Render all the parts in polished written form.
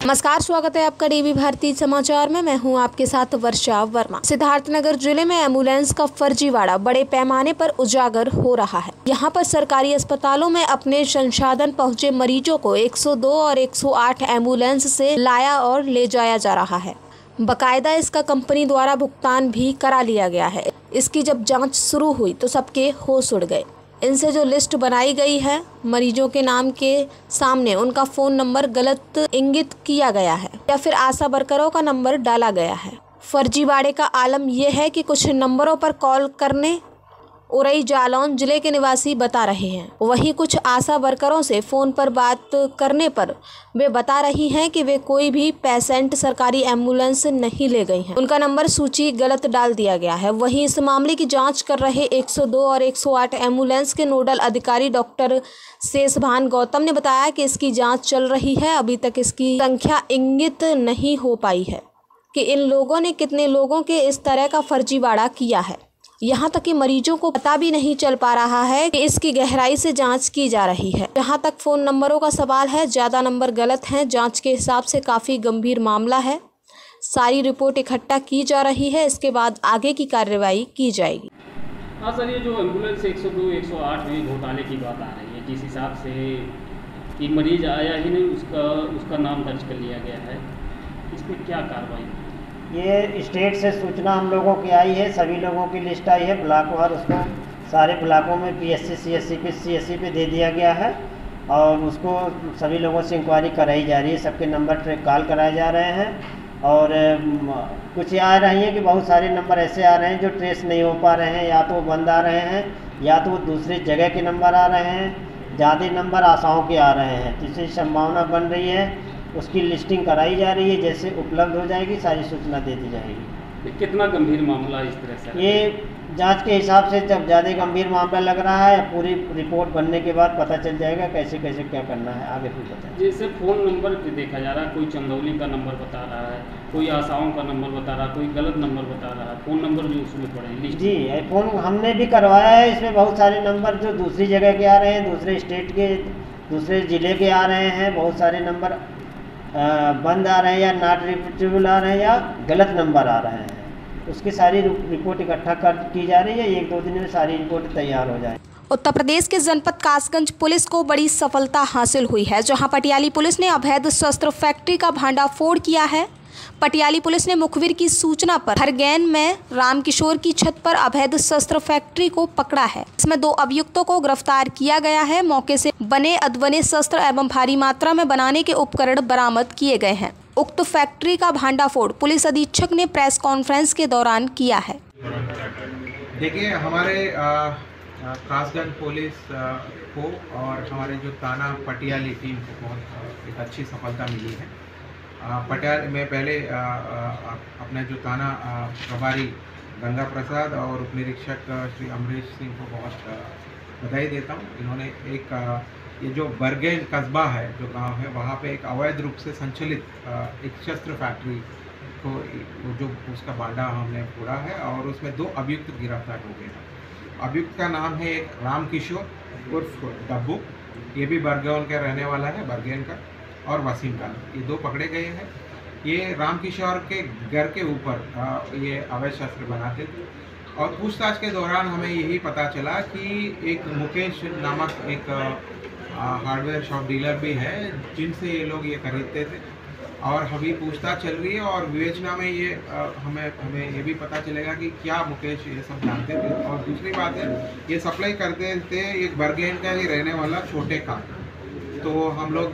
नमस्कार, स्वागत है आपका डीवी भारती समाचार में। मैं हूं आपके साथ वर्षा वर्मा। सिद्धार्थनगर जिले में एम्बुलेंस का फर्जीवाड़ा बड़े पैमाने पर उजागर हो रहा है। यहां पर सरकारी अस्पतालों में अपने संसाधन पहुंचे मरीजों को 102 और 108 एम्बुलेंस से लाया और ले जाया जा रहा है। बकायदा इसका कंपनी द्वारा भुगतान भी करा लिया गया है। इसकी जब जाँच शुरू हुई तो सबके होश उड़ गए। इनसे जो लिस्ट बनाई गई है, मरीजों के नाम के सामने उनका फ़ोन नंबर गलत इंगित किया गया है या फिर आशा वर्करों का नंबर डाला गया है। फर्जीवाड़े का आलम यह है कि कुछ नंबरों पर कॉल करने उरई जालौन जिले के निवासी बता रहे हैं। वहीं कुछ आशा वर्करों से फ़ोन पर बात करने पर वे बता रही हैं कि वे कोई भी पेशेंट सरकारी एम्बुलेंस नहीं ले गई हैं। उनका नंबर सूची गलत डाल दिया गया है। वहीं इस मामले की जांच कर रहे 102 और 108 एम्बुलेंस के नोडल अधिकारी डॉक्टर शेषभान गौतम ने बताया कि इसकी जाँच चल रही है। अभी तक इसकी संख्या इंगित नहीं हो पाई है कि इन लोगों ने कितने लोगों के इस तरह का फर्जीवाड़ा किया है। यहाँ तक कि मरीजों को पता भी नहीं चल पा रहा है कि इसकी गहराई से जांच की जा रही है। जहाँ तक फ़ोन नंबरों का सवाल है, ज़्यादा नंबर गलत हैं। जांच के हिसाब से काफ़ी गंभीर मामला है। सारी रिपोर्ट इकट्ठा की जा रही है, इसके बाद आगे की कार्रवाई की जाएगी। हाँ सर, ये जो एम्बुलेंस 102, 108 में घोटाले की बात आ रही है, जिस हिसाब से कि मरीज आया ही नहीं, उसका नाम दर्ज कर लिया गया है, इसमें क्या कार्रवाई? ये स्टेट से सूचना हम लोगों की आई है, सभी लोगों की लिस्ट आई है ब्लॉकवार। उसको सारे ब्लॉकों में पीएससी, सीएससी पे दे दिया गया है और उसको सभी लोगों से इंक्वायरी कराई जा रही है। सबके नंबर ट्रैक कॉल कराए जा रहे हैं और कुछ आ रही है कि बहुत सारे नंबर ऐसे आ रहे हैं जो ट्रेस नहीं हो पा रहे हैं, या तो बंद आ रहे हैं या तो दूसरी जगह के नंबर आ रहे हैं। ज़्यादा नंबर आशाओं के आ रहे हैं, जिससे संभावना बन रही है उसकी लिस्टिंग कराई जा रही है। जैसे उपलब्ध हो जाएगी सारी सूचना दे दी जाएगी। कितना गंभीर मामला इस तरह से? ये जांच के हिसाब से जब ज़्यादा गंभीर मामला लग रहा है, पूरी रिपोर्ट बनने के बाद पता चल जाएगा कैसे कैसे क्या करना है, आगे फिर पता। जैसे फ़ोन नंबर देखा जा रहा है, कोई चंदौली का नंबर बता रहा है, कोई आशाओं का नंबर बता रहा है, कोई गलत नंबर बता रहा है। फ़ोन नंबर जो उसमें पड़े लिस्ट जी, फ़ोन हमने भी करवाया है। इसमें बहुत सारे नंबर जो दूसरी जगह के आ रहे हैं, दूसरे स्टेट के, दूसरे ज़िले के आ रहे हैं। बहुत सारे नंबर बंद आ रहे हैं या नॉट रिपीटेबल आ रहे हैं या गलत नंबर आ रहे हैं। उसकी सारी रिपोर्ट इकट्ठा की जा रही है। 1-2 दिन में सारी रिपोर्ट तैयार हो जाए। उत्तर प्रदेश के जनपद कासगंज पुलिस को बड़ी सफलता हासिल हुई है, जहां पटियाली पुलिस ने अवैध शस्त्र फैक्ट्री का भांडाफोड़ किया है। पटियाली पुलिस ने मुखबिर की सूचना पर हरगैन में रामकिशोर की छत पर अवैध शस्त्र फैक्ट्री को पकड़ा है। इसमें 2 अभियुक्तों को गिरफ्तार किया गया है। मौके से बने अधबने शस्त्र एवं भारी मात्रा में बनाने के उपकरण बरामद किए गए हैं। उक्त फैक्ट्री का भांडाफोड़ पुलिस अधीक्षक ने प्रेस कॉन्फ्रेंस के दौरान किया है। देखिए, हमारे कासगंज पुलिस को और हमारे जो थाना पटियाली टीम को बहुत एक अच्छी सफलता मिली है। पटियाला में पहले अपने जो थाना प्रभारी गंगा प्रसाद और उप निरीक्षक श्री अमरीश सिंह को बहुत बधाई देता हूँ। इन्होंने एक ये जो बरगेन कस्बा है, जो गांव है, वहाँ पे एक अवैध रूप से संचालित एक शस्त्र फैक्ट्री को जो उसका बांडा हमने फोड़ा है और उसमें 2 अभियुक्त गिरफ्तार हो गए हैं। अभियुक्त का नाम है एक रामकिशोर उर्फ डब्बू, ये भी बरगेन का रहने वाला है, बरगेन का, और वसीम का। ये 2 पकड़े गए हैं। ये रामकिशोर के घर के ऊपर ये अवैध शस्त्र बनाते थे और पूछताछ के दौरान हमें यही पता चला कि एक मुकेश नामक एक हार्डवेयर शॉप डीलर भी है, जिनसे ये लोग ये खरीदते थे। और अभी पूछताछ चल रही है और विवेचना में ये हमें ये भी पता चलेगा कि क्या मुकेश ये सब जानते थे। और दूसरी बात है, ये सप्लाई करते थे एक बरगेन का ही रहने वाला छोटे कान। तो हम लोग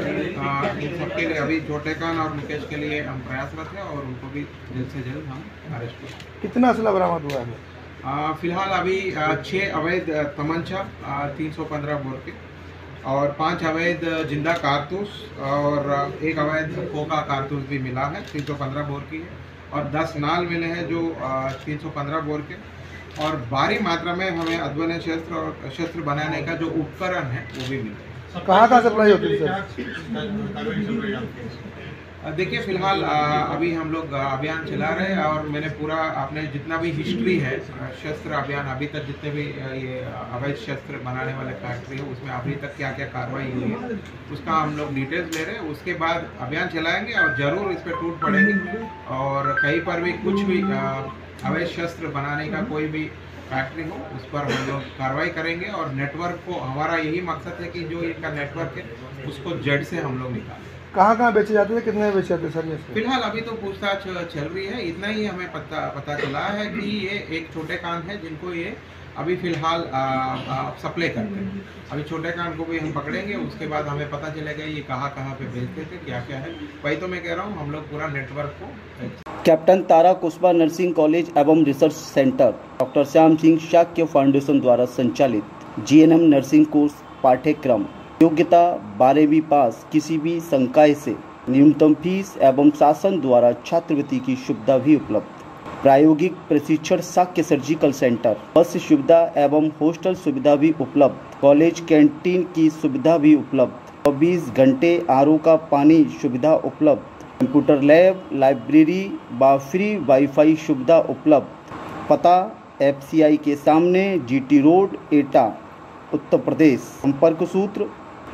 इन सबके लिए अभी छोटे कान और मुकेश के लिए हम प्रयासरत हैं और उनको भी जल्द से जल्द हम अरेस्ट करें। कितना असला बरामद हुआ है? फिलहाल अभी 6 अवैध तमंचा 315 बोर के और 5 अवैध जिंदा कारतूस और 1 अवैध कोका कारतूस भी मिला है, 315 बोर की है। और 10 नाल मिले हैं जो 315 बोर के। और भारी मात्रा में हमें अधबने शस्त्र और शस्त्र बनाने का जो उपकरण है वो भी मिले। कहाँ सप्लाई होती है सर? देखिए फिलहाल अभी हम लोग अभियान चला रहे हैं और मैंने पूरा आपने जितना भी हिस्ट्री है शस्त्र अभियान अभी तक जितने भी ये अवैध शस्त्र बनाने वाले फैक्ट्री है उसमें अभी तक क्या क्या कार्रवाई हुई है उसका हम लोग डिटेल्स ले रहे हैं। उसके बाद अभियान चलाएंगे और ज़रूर इस पर टूट पड़ेंगे और कहीं पर भी कुछ भी अवैध शस्त्र बनाने का कोई भी फैक्ट्री हो उस पर हम लोग कार्रवाई करेंगे और नेटवर्क को हमारा यही मकसद है कि जो इनका नेटवर्क है उसको जड़ से हम लोग निकालें। कहाँ बेचे जाते थे, कितने बेचे जाते सर? ये फिलहाल अभी तो पूछताछ चल रही है, इतना ही हमें पता चला है कि ये एक छोटे कान है जिनको ये अभी फिलहाल सप्लाई करते हैं। अभी छोटे कान को भी हम पकड़ेंगे, उसके बाद हमें पता चलेगा ये कहाँ पे बेचते थे, क्या क्या है। वही तो मैं कह रहा हूँ हम लोग पूरा नेटवर्क को। Captain Tara Kushwaha nursing college एवं research centre doctor Shyam Singh Shakya foundation द्वारा संचालित जीएनएम नर्सिंग कोर्स पाठ्यक्रम योग्यता 12वीं पास, किसी भी संकाय से न्यूनतम फीस एवं शासन द्वारा छात्रवृत्ति की सुविधा भी उपलब्ध। प्रायोगिक प्रशिक्षण शाक्य सर्जिकल सेंटर, बस सुविधा एवं हॉस्टल सुविधा भी उपलब्ध। कॉलेज कैंटीन की सुविधा भी उपलब्ध। 24 घंटे आरओ का पानी सुविधा उपलब्ध। कंप्यूटर लैब, लाइब्रेरी व फ्री वाईफाई सुविधा उपलब्ध। पता FCI के सामने, GT रोड, एटा, उत्तर प्रदेश। संपर्क सूत्र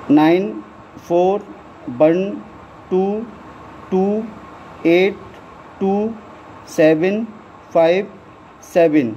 9412282757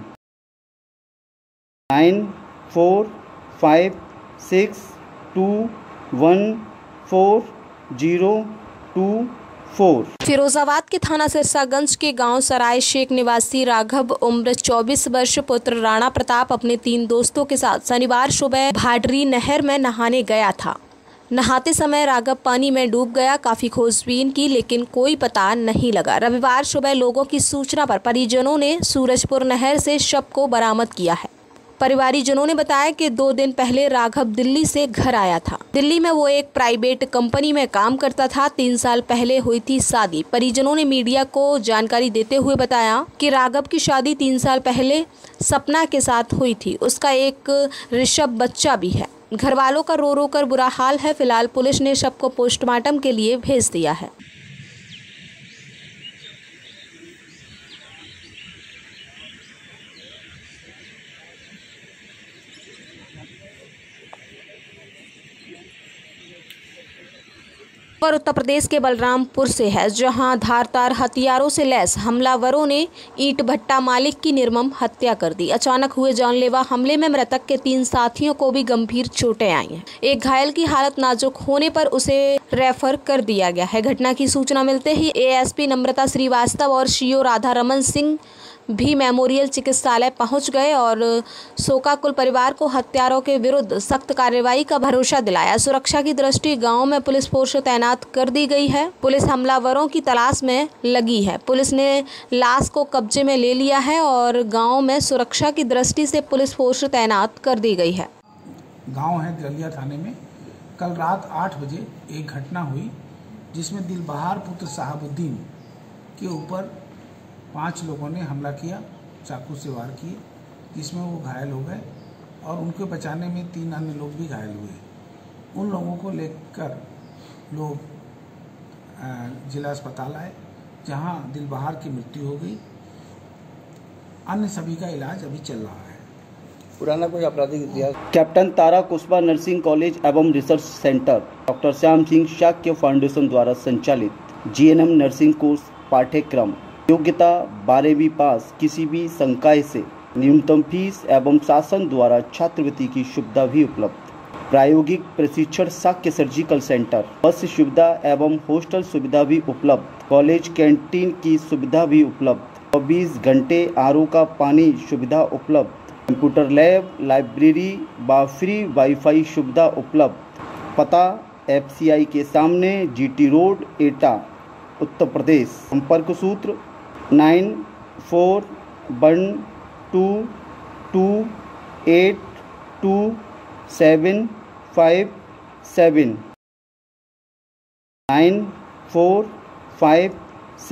9456214024। फिरोजाबाद के थाना सिरसागंज के गांव सराय शेख निवासी राघव उम्र 24 वर्ष पुत्र राणा प्रताप अपने 3 दोस्तों के साथ शनिवार सुबह भाडरी नहर में नहाने गया था। नहाते समय राघव पानी में डूब गया। काफी खोजबीन की लेकिन कोई पता नहीं लगा। रविवार सुबह लोगों की सूचना पर परिजनों ने सूरजपुर नहर से शव को बरामद किया है। परिवारीजनों ने बताया कि 2 दिन पहले राघव दिल्ली से घर आया था। दिल्ली में वो एक प्राइवेट कंपनी में काम करता था। 3 साल पहले हुई थी शादी। परिजनों ने मीडिया को जानकारी देते हुए बताया कि राघव की शादी 3 साल पहले सपना के साथ हुई थी। उसका एक ऋषभ बच्चा भी है। घर वालों का रो रो कर बुरा हाल है। फिलहाल पुलिस ने शव को पोस्टमार्टम के लिए भेज दिया है। पर उत्तर प्रदेश के बलरामपुर से है, जहां धारदार हथियारों से लैस हमलावरों ने ईंट भट्टा मालिक की निर्मम हत्या कर दी। अचानक हुए जानलेवा हमले में मृतक के 3 साथियों को भी गंभीर चोटें आई हैं। एक घायल की हालत नाजुक होने पर उसे रेफर कर दिया गया है। घटना की सूचना मिलते ही ASP नम्रता श्रीवास्तव और CO राधा रमन सिंह भी मेमोरियल चिकित्सालय पहुंच गए और शोकाकुल परिवार को हत्यारों के विरुद्ध सख्त कार्रवाई का भरोसा दिलाया। सुरक्षा की दृष्टि गांव में पुलिस फोर्स तैनात कर दी गई है। पुलिस हमलावरों की तलाश में लगी है। पुलिस ने लाश को कब्जे में ले लिया है और गांव में सुरक्षा की दृष्टि से पुलिस फोर्स तैनात कर दी गई है। गाँव है दलिया थाने में कल रात 8 बजे एक घटना हुई जिसमें दिलबहार पुत्र साहबुद्दीन के ऊपर 5 लोगों ने हमला किया, चाकू से वार किए, जिसमें वो घायल हो गए और उनको बचाने में 3 अन्य लोग भी घायल हुए। उन लोगों को लेकर लोग जिला अस्पताल आए, जहां दिलबहार की मृत्यु हो गई। अन्य सभी का इलाज अभी चल रहा है। पुराना कोई आपराधिक इतिहास। Captain Tara Kushwaha nursing college एवं research centre doctor Shyam Singh Shakya foundation द्वारा संचालित जीएनएम नर्सिंग कोर्स पाठ्यक्रम योग्यता 12वीं पास, किसी भी संकाय से न्यूनतम फीस एवं शासन द्वारा छात्रवृत्ति की सुविधा भी उपलब्ध। प्रायोगिक प्रशिक्षण शाक्य सर्जिकल सेंटर, बस सुविधा एवं हॉस्टल सुविधा भी उपलब्ध। कॉलेज कैंटीन की सुविधा भी उपलब्ध। 24 घंटे आरओ का पानी सुविधा उपलब्ध। कंप्यूटर लैब, लाइब्रेरी व फ्री वाईफाई सुविधा उपलब्ध। पता FCI के सामने, GT रोड, एटा, उत्तर प्रदेश। संपर्क सूत्र 9412282757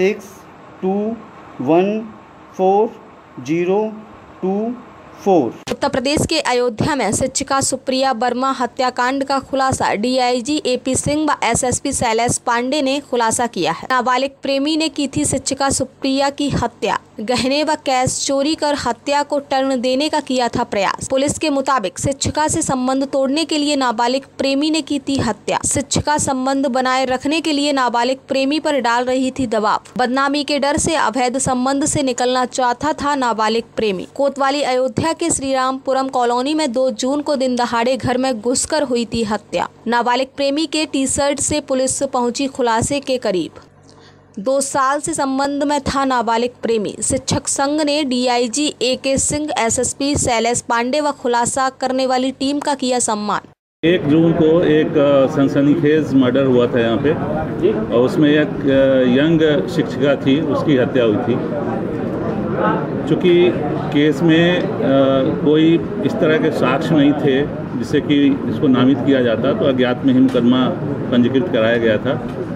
9456214024। उत्तर प्रदेश के अयोध्या में शिक्षिका सुप्रिया वर्मा हत्याकांड का खुलासा डीआईजी एपी सिंह व एसएसपी शैलेश पांडे ने खुलासा किया है। नाबालिग प्रेमी ने की थी शिक्षिका सुप्रिया की हत्या। गहने व कैश चोरी कर हत्या को टर्न देने का किया था प्रयास। पुलिस के मुताबिक शिक्षिका से संबंध तोड़ने के लिए नाबालिग प्रेमी ने की थी हत्या। शिक्षिका संबंध बनाए रखने के लिए नाबालिग प्रेमी पर डाल रही थी दबाव। बदनामी के डर से अवैध संबंध से निकलना चाहता था नाबालिग प्रेमी। कोतवाली अयोध्या के श्रीरामपुरम कॉलोनी में 2 जून को दिन दहाड़े घर में घुसकर हुई थी हत्या। नाबालिग प्रेमी के टी शर्ट से पुलिस पहुंची खुलासे के करीब। 2 साल से संबंध में था नाबालिग प्रेमी। शिक्षक संघ ने DIG AK Singh, SSP Shailesh Pande व खुलासा करने वाली टीम का किया सम्मान। 1 जून को एक सनसनीखेज मर्डर हुआ था यहाँ पे, और उसमें एक यंग शिक्षिका थी, उसकी हत्या हुई थी। चूँकि केस में कोई इस तरह के साक्ष्य नहीं थे जिससे कि इसको नामित किया जाता, तो अज्ञात में ही मुकदमा पंजीकृत कराया गया था।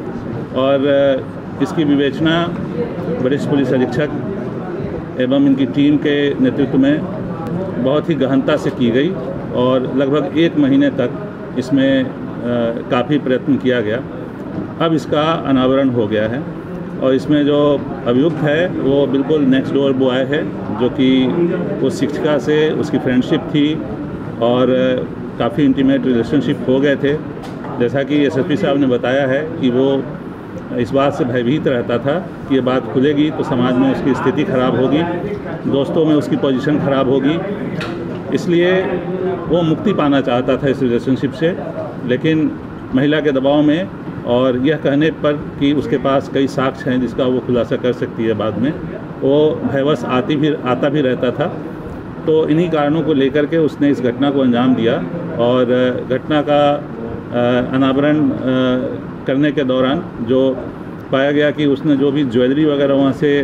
और इसकी विवेचना वरिष्ठ पुलिस अधीक्षक एवं इनकी टीम के नेतृत्व में बहुत ही गहनता से की गई और लगभग 1 महीने तक इसमें काफ़ी प्रयत्न किया गया। अब इसका अनावरण हो गया है और इसमें जो अभियुक्त है वो बिल्कुल नेक्स्ट डोर बॉय है, जो कि उस शिक्षिका से उसकी फ्रेंडशिप थी और काफ़ी इंटीमेट रिलेशनशिप हो गए थे। जैसा कि एसएसपी साहब ने बताया है कि वो इस बात से भयभीत रहता था कि ये बात खुलेगी तो समाज में उसकी स्थिति खराब होगी, दोस्तों में उसकी पोजीशन खराब होगी, इसलिए वो मुक्ति पाना चाहता था इस रिलेशनशिप से। लेकिन महिला के दबाव में और यह कहने पर कि उसके पास कई साक्ष्य हैं जिसका वो खुलासा कर सकती है बाद में, वो भयवश आता भी रहता था। तो इन्हीं कारणों को लेकर के उसने इस घटना को अंजाम दिया और घटना का अनावरण करने के दौरान जो पाया गया कि उसने जो भी ज्वेलरी वगैरह वहाँ से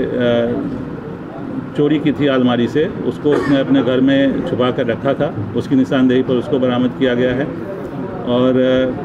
चोरी की थी अलमारी से, उसको उसने अपने घर में छुपा कर रखा था। उसकी निशानदेही पर उसको बरामद किया गया है और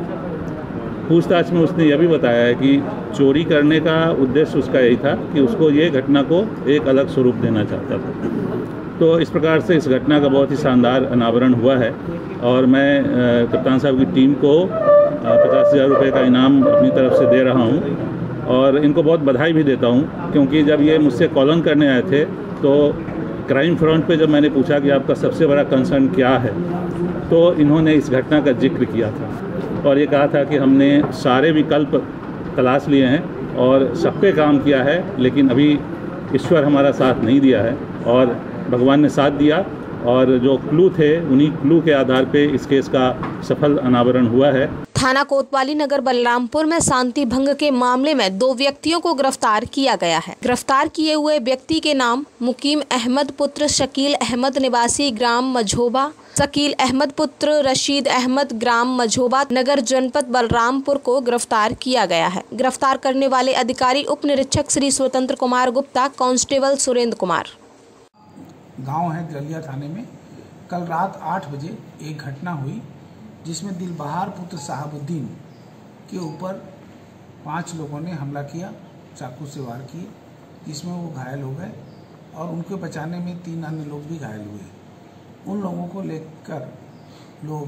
पूछताछ में उसने यह भी बताया है कि चोरी करने का उद्देश्य उसका यही था कि उसको ये घटना को एक अलग स्वरूप देना चाहता था। तो इस प्रकार से इस घटना का बहुत ही शानदार अनावरण हुआ है और मैं कप्तान साहब की टीम को 50,000 रुपये का इनाम अपनी तरफ से दे रहा हूं और इनको बहुत बधाई भी देता हूं, क्योंकि जब ये मुझसे कॉलन करने आए थे तो क्राइम फ्रंट पे जब मैंने पूछा कि आपका सबसे बड़ा कंसर्न क्या है, तो इन्होंने इस घटना का जिक्र किया था और ये कहा था कि हमने सारे विकल्प तलाश लिए हैं और सब पे काम किया है, लेकिन अभी ईश्वर हमारा साथ नहीं दिया है और भगवान ने साथ दिया और जो क्लू थे उन्हीं क्लू के आधार पे इस केस का सफल अनावरण हुआ है। थाना कोतवाली नगर बलरामपुर में शांति भंग के मामले में 2 व्यक्तियों को गिरफ्तार किया गया है। गिरफ्तार किए हुए व्यक्ति के नाम मुकीम अहमद पुत्र शकील अहमद निवासी ग्राम मझोबा, शकील अहमद पुत्र रशीद अहमद ग्राम मझोबा नगर जनपद बलरामपुर को गिरफ्तार किया गया है। गिरफ्तार करने वाले अधिकारी उप निरीक्षक श्री स्वतंत्र कुमार गुप्ता, कांस्टेबल सुरेंद्र कुमार। गांव है दलिया थाने में कल रात 8 बजे एक घटना हुई जिसमें दिलबहार पुत्र साहबुद्दीन के ऊपर 5 लोगों ने हमला किया, चाकू से वार किए, जिसमें वो घायल हो गए और उनके बचाने में 3 अन्य लोग भी घायल हुए। उन लोगों को लेकर लोग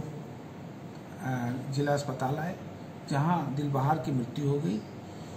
जिला अस्पताल आए, जहां दिलबहार की मृत्यु हो गई।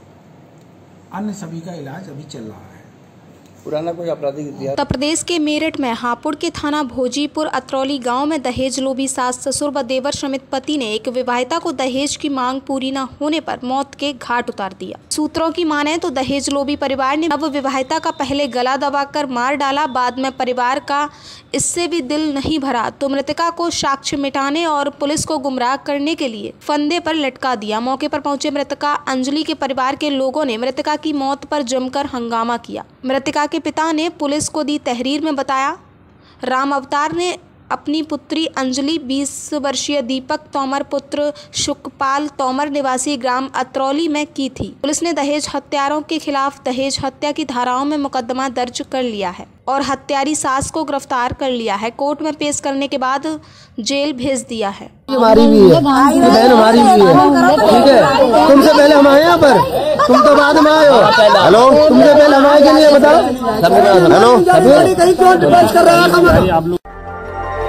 अन्य सभी का इलाज अभी चल रहा है। पुराना कोई आपराधिक इतिहास। उत्तर प्रदेश के मेरठ में हापुड़ के थाना भोजीपुर अतरौली गांव में दहेज लोभी सास ससुर व देवर समेत पति ने एक विवाहिता को दहेज की मांग पूरी न होने पर मौत के घाट उतार दिया। सूत्रों की माने तो दहेज लोभी परिवार ने नव विवाहिता का पहले गला दबाकर मार डाला, बाद में परिवार का इससे भी दिल नहीं भरा तो मृतका को साक्ष्य मिटाने और पुलिस को गुमराह करने के लिए फंदे पर लटका दिया। मौके पर पहुंचे मृतका अंजलि के परिवार के लोगों ने मृतका की मौत पर जमकर हंगामा किया। मृतका के पिता ने पुलिस को दी तहरीर में बताया, राम अवतार ने अपनी पुत्री अंजलि 20 वर्षीय दीपक तोमर पुत्र सुखपाल तोमर निवासी ग्राम अतरौली में की थी। पुलिस ने दहेज हत्यारों के खिलाफ दहेज हत्या की धाराओं में मुकदमा दर्ज कर लिया है और हत्यारी सास को गिरफ्तार कर लिया है। कोर्ट में पेश करने के बाद जेल भेज दिया है। हमारी भी है, बहन हमारी भी है, ठीक है। तुमसे पहले हम आए यहाँ पर, तुम तो बाद में आए हो। हेलो, तुमसे पहले हम आए के लिए बताओ। हेलो, कहीं क्यों डिफेंस कर रहे हो आप लोग?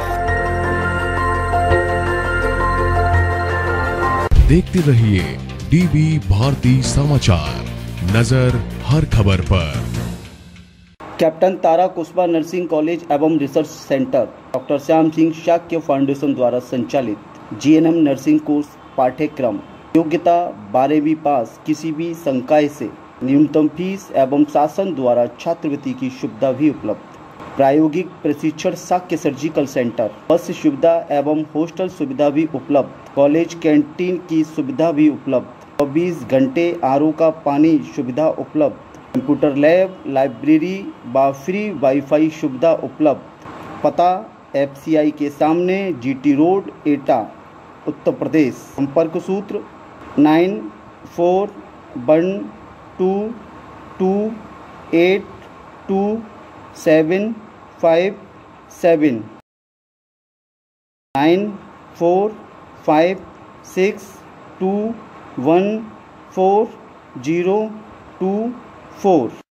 देखते रहिए डीबी भारती समाचार, नजर हर खबर पर। Captain Tara Kushwaha nursing college एवं research centre doctor Shyam Singh Shakya foundation द्वारा संचालित जीएनएम नर्सिंग कोर्स पाठ्यक्रम योग्यता 12वीं पास, किसी भी संकाय से न्यूनतम फीस एवं शासन द्वारा छात्रवृत्ति की सुविधा भी उपलब्ध। प्रायोगिक प्रशिक्षण शाक्य सर्जिकल सेंटर, बस सुविधा एवं हॉस्टल सुविधा भी उपलब्ध। कॉलेज कैंटीन की सुविधा भी उपलब्ध। 24 घंटे आरओ का पानी सुविधा उपलब्ध। कंप्यूटर लैब, लाइब्रेरी व फ्री वाईफाई सुविधा उपलब्ध। पता एफसीआई के सामने, जीटी रोड, एटा, उत्तर प्रदेश। संपर्क सूत्र 9412282757 9456214024।